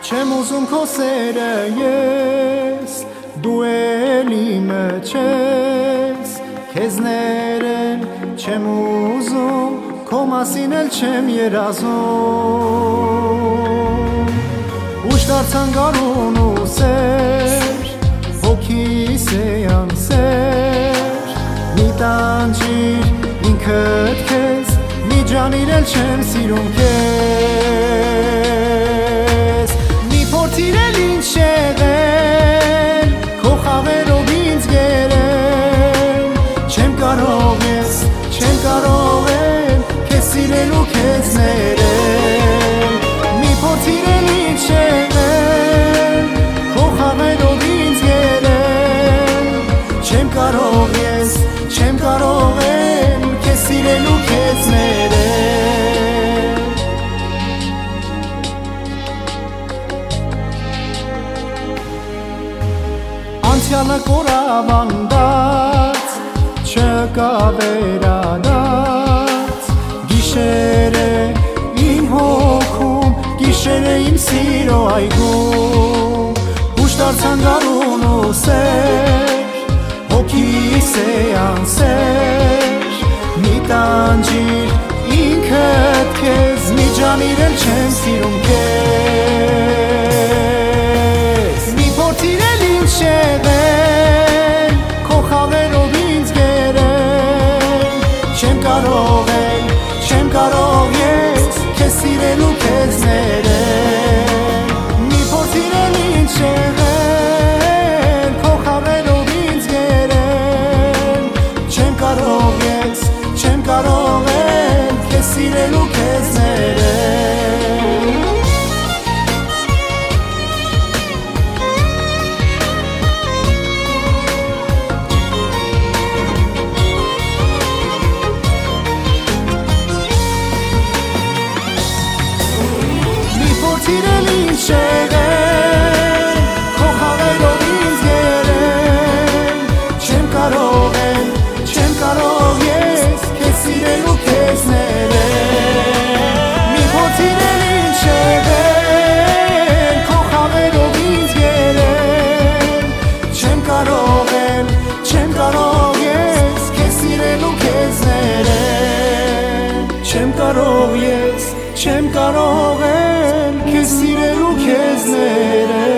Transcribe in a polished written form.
Չեմ ուզում քո սերը ես, դու էլիմը չես, քեզ ներել չեմ ուզում, քո մասին էլ չեմ երազում։ Ուշ դարձան գարուն ու սեր, հոգիս է անսեր, մի տանջիր ինքդ քեզ, մի ջանիր էլ չեմ սիրում քեզ։ Մի փորձիր էլ ինչ եղել, քո խաղերով ինձ գերել, չեմ կարող ես, չեմ կարող եմ, քեզ սիրել ու քեզ ներել։ Մի փորձիր էլ ինչ եղել, քո խաղերով ինձ գերել, չեմ կարող ես, չեմ կարող եմ, քեզ սիրել ու քեզ ներել։ Անցյալը կորավանդած, չկա վերադարձ, գիշեր է իմ հոգում, գիշեր է իմ սիրո այգում, ուշ դարձան գարուն ու սեր, հոգիս է անսեր, մի տանջիր ինքդ քեզ, մի ջանիր էլ չեմ սիրում քեզ։ Մի փորձիր էլ ինչ եղել, քո խաղերով ինձ գերել, չեմ կարող էլ, չեմ կարող ես, քեզ սիրել ու քեզ ներել։ Մի փորձիր էլ ինչ եղել, քո խաղերով ինձ գերել, չեմ կարող ես, չեմ կարող էլ, քեզ սիրել ու քեզ ներել։ Մի փորձիր էլ ինչ եղել, քո խաղերով ինձ գերել, չեմ կարող եմ, չեմ կարող ես, քեզ սիրել ու քեզ ներել։ Մի փորձիր էլ ինչ եղել, քո խաղերով ինձ գերել, չեմ կարող եմ, չեմ կարող ես, քեզ սիրել ու քեզ ներել։ Չեմ կարող ես, չեմ կարող եմ, քեզ սիրել ու քեզ ներել։